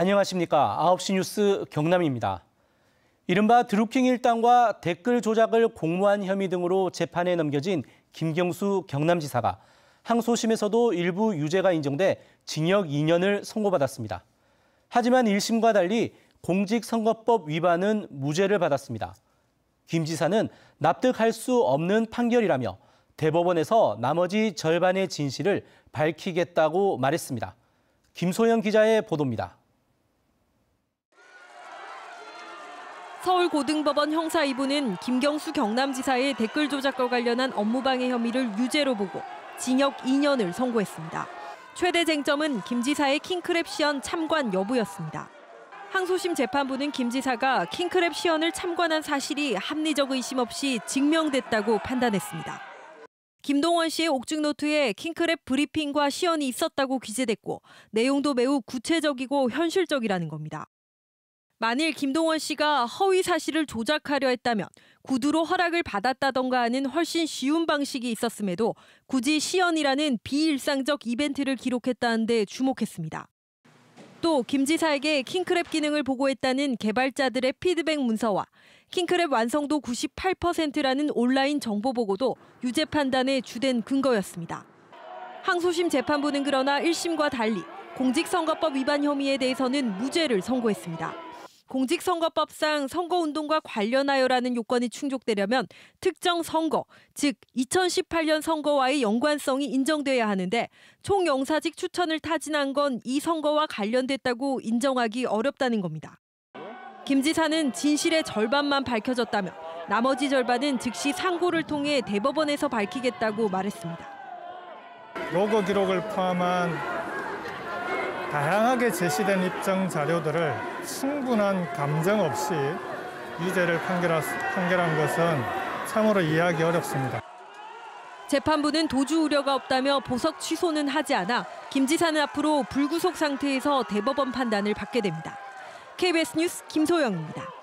안녕하십니까. 9시 뉴스 경남입니다. 이른바 드루킹 일당과 댓글 조작을 공모한 혐의 등으로 재판에 넘겨진 김경수 경남지사가 항소심에서도 일부 유죄가 인정돼 징역 2년을 선고받았습니다. 하지만 1심과 달리 공직선거법 위반은 무죄를 받았습니다. 김 지사는 납득할 수 없는 판결이라며 대법원에서 나머지 절반의 진실을 밝히겠다고 말했습니다. 김소영 기자의 보도입니다. 서울고등법원 형사 2부는 김경수 경남지사의 댓글 조작과 관련한 업무방해 혐의를 유죄로 보고 징역 2년을 선고했습니다. 최대 쟁점은 김 지사의 킹크랩 시연 참관 여부였습니다. 항소심 재판부는 김 지사가 킹크랩 시연을 참관한 사실이 합리적 의심 없이 증명됐다고 판단했습니다. 김동원 씨의 옥중 노트에 킹크랩 브리핑과 시연이 있었다고 기재됐고 내용도 매우 구체적이고 현실적이라는 겁니다. 만일 김동원 씨가 허위 사실을 조작하려 했다면 구두로 허락을 받았다던가 하는 훨씬 쉬운 방식이 있었음에도 굳이 시연이라는 비일상적 이벤트를 기록했다는 데 주목했습니다. 또 김 지사에게 킹크랩 기능을 보고했다는 개발자들의 피드백 문서와 킹크랩 완성도 98%라는 온라인 정보 보고도 유죄 판단의 주된 근거였습니다. 항소심 재판부는 그러나 1심과 달리 공직선거법 위반 혐의에 대해서는 무죄를 선고했습니다. 공직선거법상 선거운동과 관련하여라는 요건이 충족되려면 특정 선거, 즉 2018년 선거와의 연관성이 인정돼야 하는데 총영사직 추천을 타진한 건 이 선거와 관련됐다고 인정하기 어렵다는 겁니다. 김 지사는 진실의 절반만 밝혀졌다며 나머지 절반은 즉시 상고를 통해 대법원에서 밝히겠다고 말했습니다. 로그 기록을 포함한 다양하게 제시된 입증 자료들을 충분한 감정 없이 유죄를 판결한 것은 참으로 이해하기 어렵습니다. 재판부는 도주 우려가 없다며 보석 취소는 하지 않아 김 지사는 앞으로 불구속 상태에서 대법원 판단을 받게 됩니다. KBS 뉴스 김소영입니다.